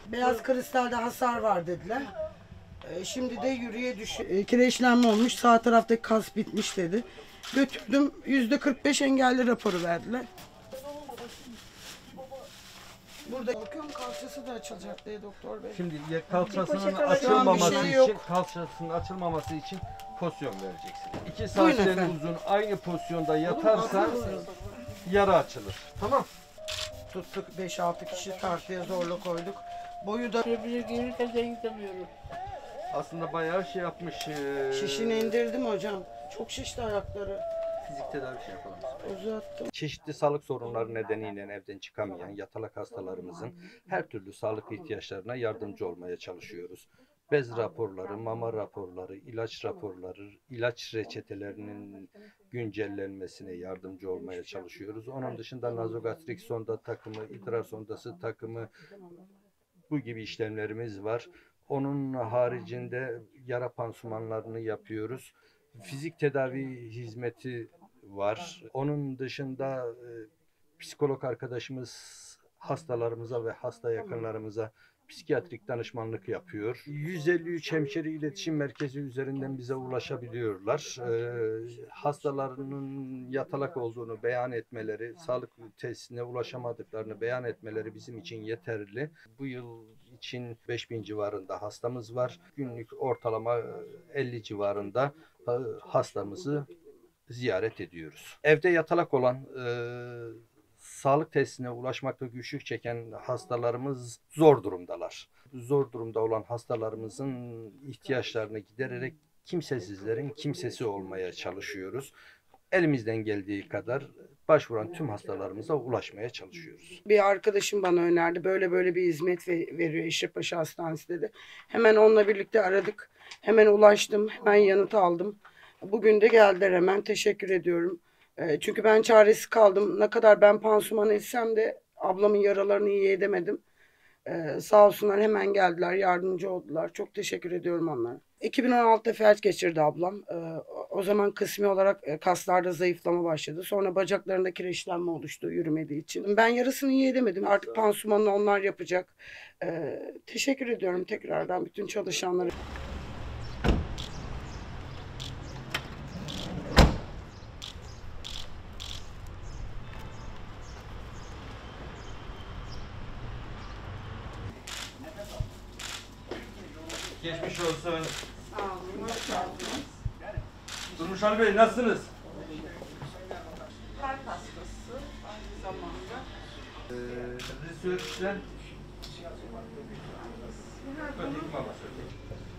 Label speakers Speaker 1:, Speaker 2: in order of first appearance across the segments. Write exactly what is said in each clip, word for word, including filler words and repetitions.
Speaker 1: Beyaz kristalde hasar var dediler. Ee, şimdi de yürüye düş e, kireçlenme olmuş. Sağ taraftaki kas bitmiş dedi. Götürdüm. yüzde kırk beş engelli raporu verdiler. Burada bakıyorum, kalçası da açılacak diye doktor bey.
Speaker 2: Şimdi ya kalçasının
Speaker 1: Şu an
Speaker 2: açılmaması
Speaker 1: bir şey
Speaker 2: için,
Speaker 1: yok.
Speaker 2: kalçasının açılmaması için pozisyon vereceksin. İki
Speaker 1: Buyurun
Speaker 2: santim
Speaker 1: efendim.
Speaker 2: uzun aynı pozisyonda yatarsan yara açılır. Tamam.
Speaker 1: Tuttuk, beş altı kişi tartıya zorla koyduk. Boyu da
Speaker 3: Öbürü gelirken de gidemiyorum.
Speaker 2: Aslında bayağı şey yapmış. E,
Speaker 1: şişini indirdim hocam. Çok şişti ayakları.
Speaker 2: Fizik tedavi şey yapalım.
Speaker 1: Uzattım.
Speaker 2: Çeşitli sağlık sorunları nedeniyle evden çıkamayan yatalak hastalarımızın her türlü sağlık ihtiyaçlarına yardımcı olmaya çalışıyoruz. Bez raporları, mama raporları, ilaç raporları, ilaç reçetelerinin güncellenmesine yardımcı olmaya çalışıyoruz. Onun dışında nazogastrik sonda takımı, idrar sondası takımı, bu gibi işlemlerimiz var. Onun haricinde yara pansumanlarını yapıyoruz. Fizik tedavi hizmeti var. Onun dışında e, psikolog arkadaşımız hastalarımıza ve hasta yakınlarımıza psikiyatrik danışmanlık yapıyor. yüz elli üç hemşire iletişim merkezi üzerinden bize ulaşabiliyorlar. Ee, hastalarının yatalak olduğunu beyan etmeleri, sağlık tesisine ulaşamadıklarını beyan etmeleri bizim için yeterli. Bu yıl için beş bin civarında hastamız var. Günlük ortalama elli civarında hastamızı ziyaret ediyoruz. Evde yatalak olan e, sağlık tesisine ulaşmakta güçlük çeken hastalarımız zor durumdalar. Zor durumda olan hastalarımızın ihtiyaçlarını gidererek kimsesizlerin kimsesi olmaya çalışıyoruz. Elimizden geldiği kadar başvuran tüm hastalarımıza ulaşmaya çalışıyoruz.
Speaker 1: Bir arkadaşım bana önerdi. Böyle böyle bir hizmet veriyor Eşrefpaşa Hastanesi dedi. Hemen onunla birlikte aradık. Hemen ulaştım. Hemen yanıt aldım. Bugün de geldiler hemen. Teşekkür ediyorum. Çünkü ben çaresiz kaldım. Ne kadar ben pansuman etsem de ablamın yaralarını iyi edemedim. Ee, sağ olsunlar, hemen geldiler, yardımcı oldular. Çok teşekkür ediyorum onlara. iki bin on altıda felç geçirdi ablam. Ee, o zaman kısmi olarak kaslarda zayıflama başladı. Sonra bacaklarında kireçlenme oluştu yürümediği için. Ben yarısını iyi edemedim. Artık pansumanını onlar yapacak. Ee, teşekkür ediyorum tekrardan bütün çalışanlara.
Speaker 2: Geçmiş olsun.
Speaker 1: Sağ olun, hoş geldiniz.
Speaker 2: Durmuş Ali Bey, nasılsınız?
Speaker 1: Kalp hastası aynı zamanda.
Speaker 2: Ee, research'ten öteki babası öteki.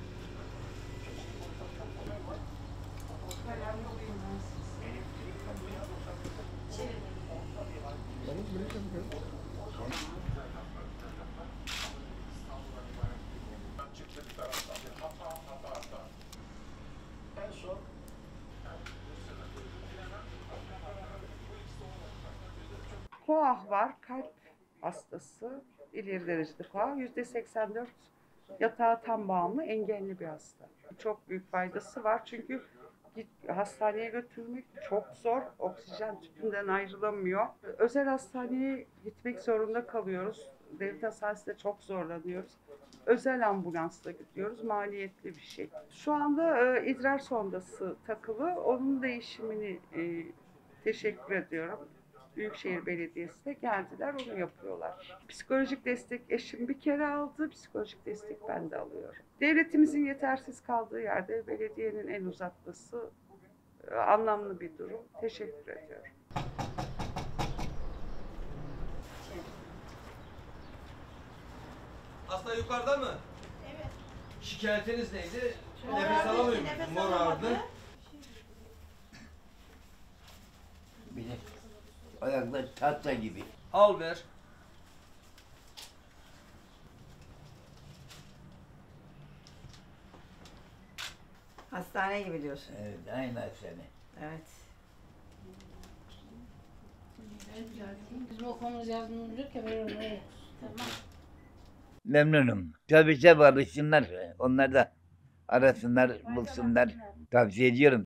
Speaker 4: Koah var, kalp hastası, ileri derecede koah. yüzde seksen dört yatağa tam bağımlı, engelli bir hasta. Çok büyük faydası var çünkü git, hastaneye götürmek çok zor. Oksijen tüpünden ayrılamıyor. Özel hastaneye gitmek zorunda kalıyoruz. Devlet hastanesinde çok zorlanıyoruz. Özel ambulansla gidiyoruz. Maliyetli bir şey. Şu anda e, idrar sondası takılı. Onun değişimini e, teşekkür ediyorum. Büyükşehir Belediyesi de geldiler, onu yapıyorlar. Psikolojik destek eşim bir kere aldı, psikolojik destek ben de alıyorum. Devletimizin yetersiz kaldığı yerde belediyenin el uzatması e, anlamlı bir durum. Teşekkür ediyorum.
Speaker 2: Hasta yukarıda mı? Evet. Şikayetiniz neydi? Nefes alamıyor muydun? Mor ağrıdı.
Speaker 5: Bir de ayaklar tahta gibi.
Speaker 2: Al ver.
Speaker 6: Hastane gibi diyorsun.
Speaker 5: Evet, aynı hastane.
Speaker 6: Evet.
Speaker 3: Bizim okulumuz yardımcı yok ya, ben oraya. Tamam.
Speaker 5: Memnunum. Tabii tabii alışsınlar. Onlar da arasınlar, bulsunlar. Tavsiye ediyorum.